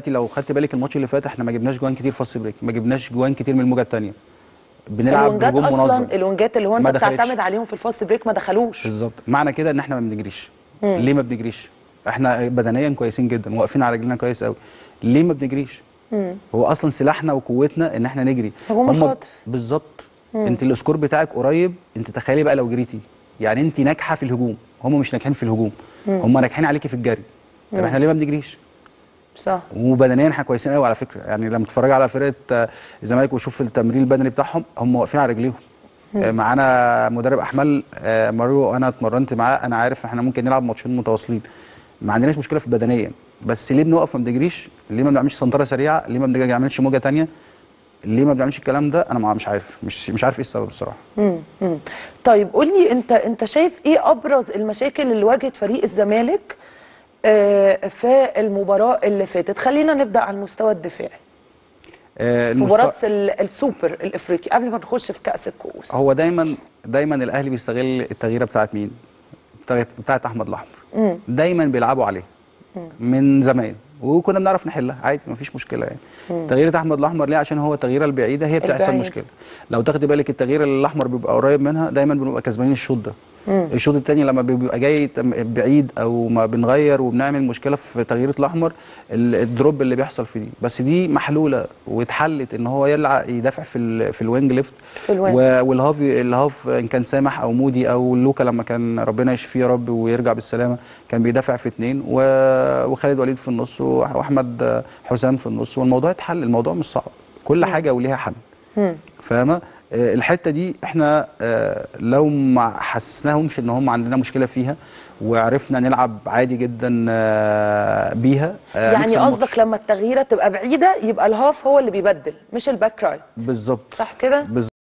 لو خدت بالك الماتش اللي فات احنا ما جبناش جوان كتير فاست بريك، ما جبناش جوان كتير من الموجه الثانيه، بنلعب بهجوم منظم. اصلا الونجات اللي هو انت بتعتمد عليهم في الفاست بريك ما دخلوش بالظبط. معنى كده ان احنا ما بنجريش. ليه ما بنجريش؟ احنا بدنيا كويسين جدا واقفين على رجلنا كويس قوي، ليه ما بنجريش؟ هو اصلا سلاحنا وقوتنا ان احنا نجري. هجوم الخاطف بالظبط. انت السكور بتاعك قريب، انت تخيلي بقى لو جريتي، يعني انت ناجحه في الهجوم، هم مش ناجحين في الهجوم، هم ناجحين عليكي في الجري. طب احنا ليه ما بنجريش؟ صح. وبدنيا احنا كويسين قوي على فكره، يعني لما تتفرج على فرقه الزمالك وشوف التمرين البدني بتاعهم، هم واقفين على رجليهم. معانا مدرب احمال ماريو، انا اتمرنت معاه، انا عارف احنا ممكن نلعب ماتشين متواصلين، ما عندناش مشكله في بدنيا، بس ليه بنوقف ما بنجريش؟ ليه ما بنعملش سنتره سريعه؟ ليه ما بنعملش موجه ثانيه؟ ليه ما بنعملش الكلام ده؟ انا مش عارف، مش عارف ايه السبب الصراحه. طيب قول لي انت شايف ايه ابرز المشاكل اللي واجهت فريق الزمالك في المباراه اللي فاتت؟ خلينا نبدا على المستوى الدفاعي. في مباراه السوبر الافريقي قبل ما نخش في كاس الكؤوس. هو دايما الاهلي بيستغل التغييره بتاعت مين؟ بتاعت احمد الاحمر. دايما بيلعبوا عليه من زمان، وكنا بنعرف نحلها عادي، مفيش مشكله يعني. تغيير احمد الاحمر ليه؟ عشان هو التغييره البعيده هي بتحصل مشكله. لو تاخدي بالك التغيير الاحمر بيبقى قريب منها دايما بنبقى كسبانين الشوط ده. الشوط الثاني لما بيبقى جاي بعيد او ما بنغير وبنعمل مشكله في تغييره الاحمر، الدروب اللي بيحصل في دي، بس دي محلوله واتحلت ان هو يدافع في الوينج ليفت، والهاف ان كان سامح او مودي او لوكا لما كان ربنا يشفيه يا رب ويرجع بالسلامه، كان بيدافع في اثنين، وخالد وليد في النص واحمد حسام في النص، والموضوع اتحل. الموضوع مش صعب، كل حاجه وليها حل. فاهمه؟ الحته دي احنا لو ما حسسناهمش ان هم عندنا مشكله فيها وعرفنا نلعب عادي جدا بيها، يعني قصدك لما التغييره تبقى بعيده يبقى الهاف هو اللي بيبدل مش الباك رايت؟ بالظبط. صح كده؟